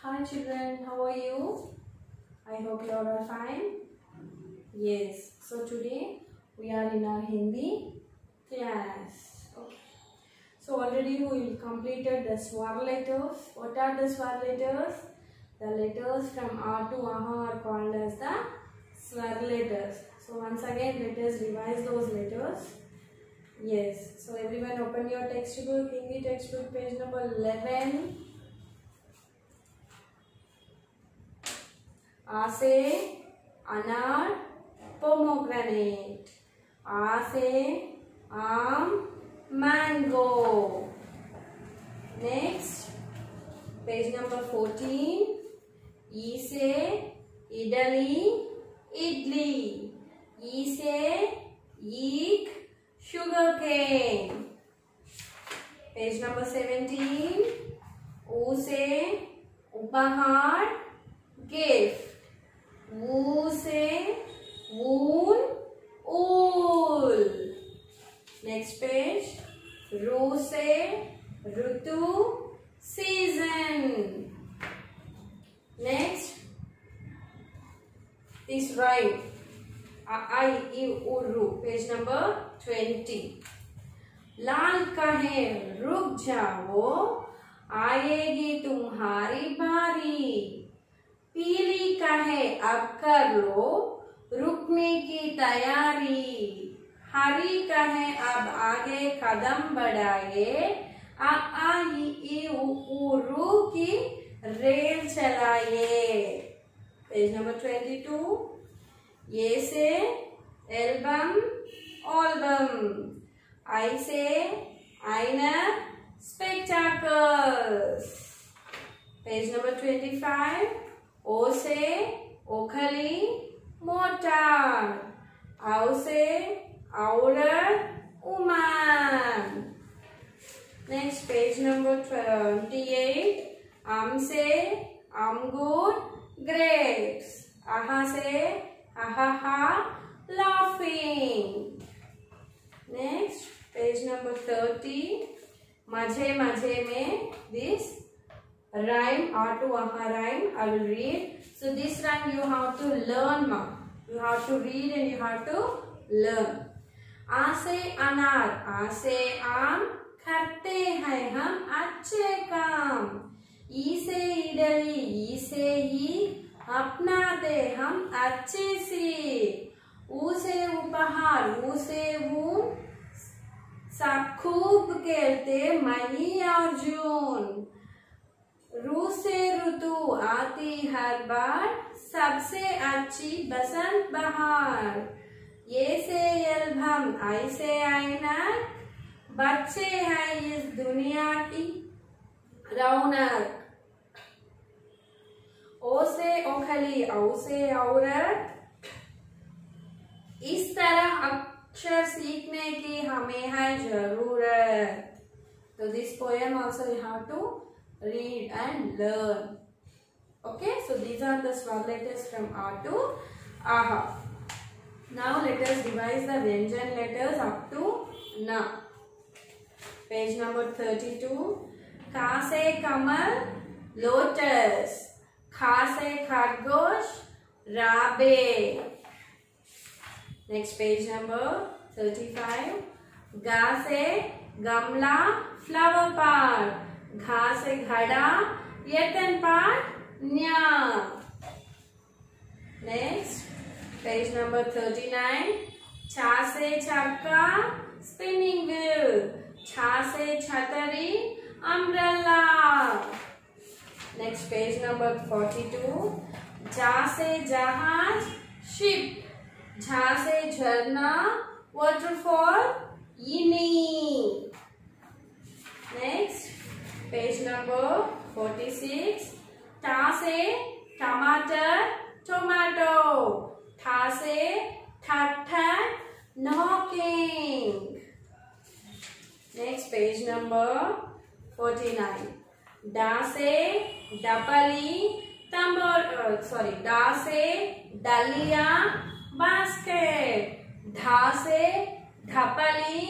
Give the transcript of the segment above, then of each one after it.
Hi children, how are you? I hope you are all fine. Yes, so today we are in our Hindi class. Okay. So already we completed the swar letters. What are the swar letters? The letters from R to AHA are called as the swar letters. So once again let us revise those letters. Yes, so everyone open your textbook, Hindi textbook, page number 11. A से अनार pomegranate. A से आम mango. Next, page number 14. E से idali idli. E से eek sugarcane. Page number 17. U से उपहार gift. Woo से wool wool. Next page. Ru से ऋतु season. Next, this rhyme I, U, Ru, page number 20. लाल कहे रुक जाओ आएगी तुम्हारी बारी. पीली कहे अब कर लो रुकने की तैयारी. हरी कहे अब आगे कदम बढ़ाए. आ ई उ रू की रेल चलाइए. Page number 22. ये से एल्बम ऑल्बम. आई से आईना स्पेक्टाकल्स. Page number 25. O से ओखली मोटर. औ से औरत उमान. Next, page number 28. आम से अंगूर grapes. आहा से आहा laughing. Next, page number 30. मजे मजे में this rhyme or to aha rhyme I will read. So this rhyme you have to learn ma. You have to read and you have to learn. आ से अनार आ से आम करते हैं हम अच्छे काम. ई से इडली ई से ही अपनाते हम अच्छे से. ऊ से उपहार ऊ से वो सब खूब खेलते मई और जून. रू से ऋतु आती हर बार सबसे अच्छी बसंत बहार. ये से एल्बम आई से ऐनक बच्चे हैं इस दुनिया की रौनक. ओ से ओखली औ से औरत. इस तरह अक्षर सीखने की हमें है जरूरत. तो this poem also you have to read and learn. Okay, so these are the swar letters from A to AHA. Now let us revise the Vyanjan letters up to Na. Page number 32. Ka se kamal lotus. Kha se khargosh rabe. Next, page number 35. Ga se gamla flower pot. घा से घड़ा यतन पाठ न्या. Next, page number 39. छा से चक्का spinning wheel. छा से छतरी umbrella. Next, page number 42. जा से जहाज ship. झा से झरना waterfall yini. Next, page number 46. Ta से टमाटर tomato. था से ठट्ठर knocking. Next, page number 49. डा से डपली डा से डलिया basket. धा से ढपली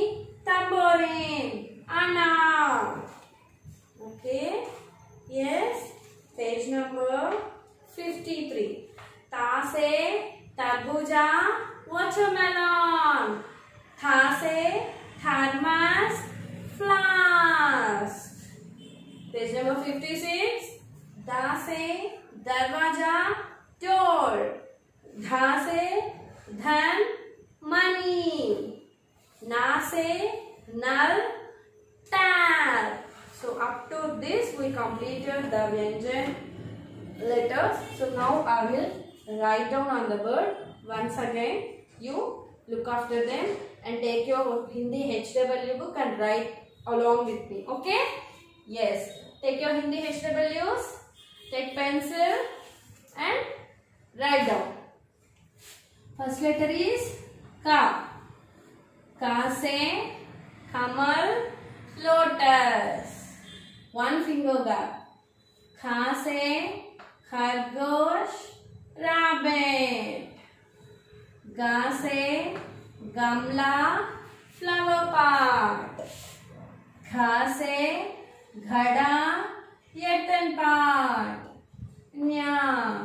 tambourine. Anna. Okay. Yes. page number 53. Ta se tarbuja, watermelon. Tha se thermos, flask. Page number 56. Da se darwaja, door. Dha se dhan, money. Na se nal, tap. So up to this we completed the Vyanjan letters. So now I will write down on the board. Once again you look after them and take your Hindi HW book and write along with me. Okay? Yes. Take your Hindi HWs, take pencil and write down. First letter is Ka. Ka se Kamal, lotus. One finger gap. Kha se khargosh, rabbit. Ga se gamla, flower pot. Kha se ghada, earthen pot. Nya.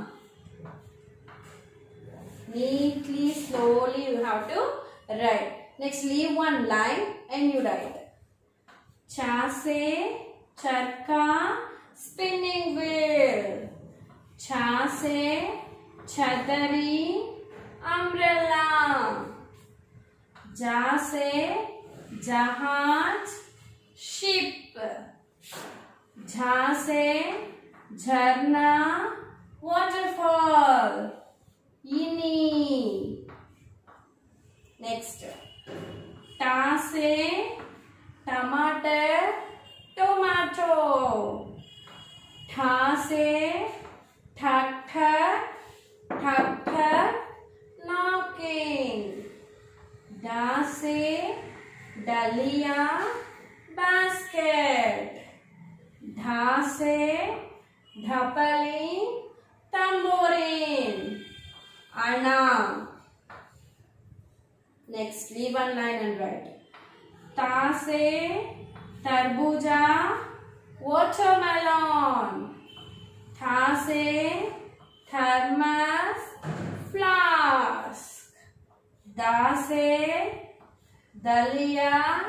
Neatly, slowly you have to write. Next, leave one line and you write. Cha se charka, spinning wheel. Cha se chadari, umbrella. Ja se jahaj, ship. Jha se jharna, waterfall. Ini. Next. Ta se tomato, tomato. Tha se tractor, tractor, knocking. Da se dahlia, basket. Dha se dhapali, tambourine. Ana. Next, leave one line and write. Ta se tarbuja, watermelon. Tha se thermos, flask. Da se dahlia,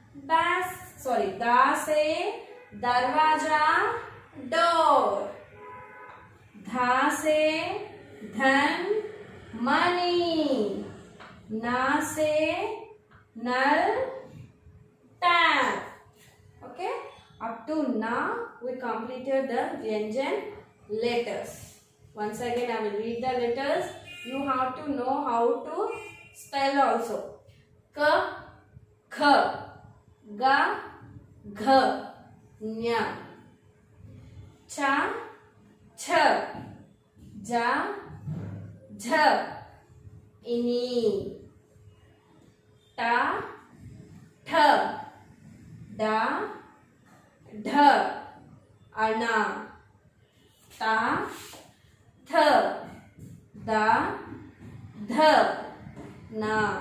da se darwaja, door. Dha se dhan, money. Na se nal, tap. Okay, up to now we completed the Vyanjan letters. Once again I will read the letters. You have to know how to spell also. Ka, kha, ga, gha, nya. Cha, cha, ja, jha. Ini. Ta, tha, da, dha. Ana. Ta, tha, da, dha. Na.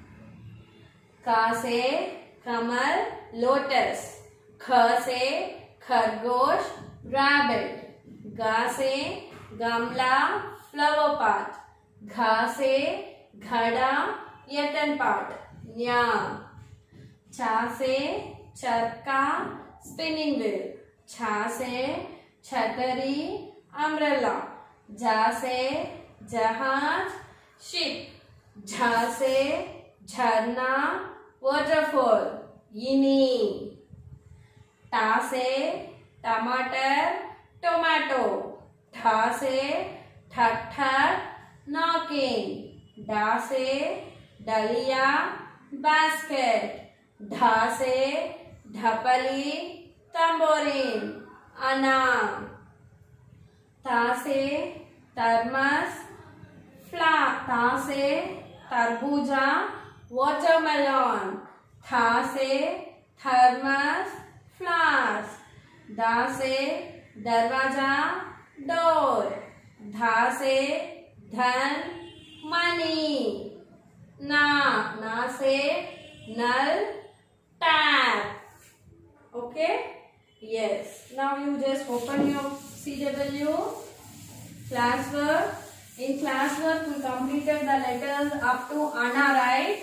Ka se kamal, lotus. Kha se khargosh, rabbit. Ga se gamla, flower pot. Gha se ghada, earthen pot. Nya. Cha se charka, spinning wheel. Cha se chhatari, umbrella. Ja se jahaj, ship. Jha se jharna, waterfall. Ini. Ta se tomato, tomato. Tha se tractor, knocking. Da se dahlia, basket. Dha se dhapali, tambourine. Ana. Ta se thermos, flask. Ta se tarbuja, watermelon. Tha se thermos, flask. Da se darwaja, door. Dha se dhan, money. Na se nal, tap. Okay? Yes. Now you just open your CW. Classwork. In classwork, we completed the letters up to Anna, right?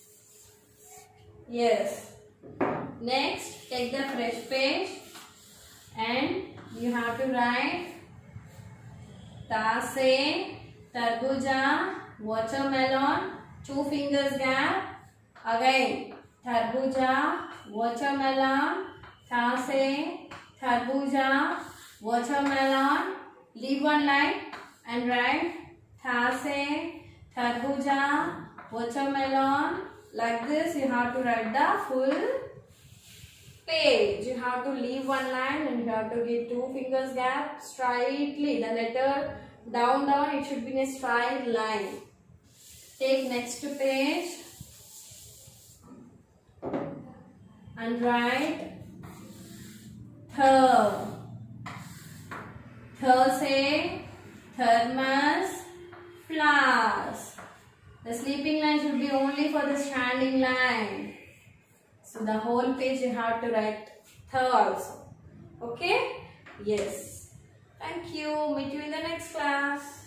Yes. Next, take the fresh page and you have to write Tase, Tarbuja, watermelon, 2 fingers gap. Again, Tarbuja, watermelon, Tase, Tarbuja, watermelon. Leave one line and write Tase, Tarbuja, watermelon. Like this, you have to write the full page. You have to leave one line and you have to give 2 fingers gap straightly. The letter down, it should be in a straight line. Take next page and write Thir. Thir say thermos, flowers. The sleeping line should be only for the standing line. So the whole page you have to write Thir also. Okay? Yes. Thank you. Meet you in the next class.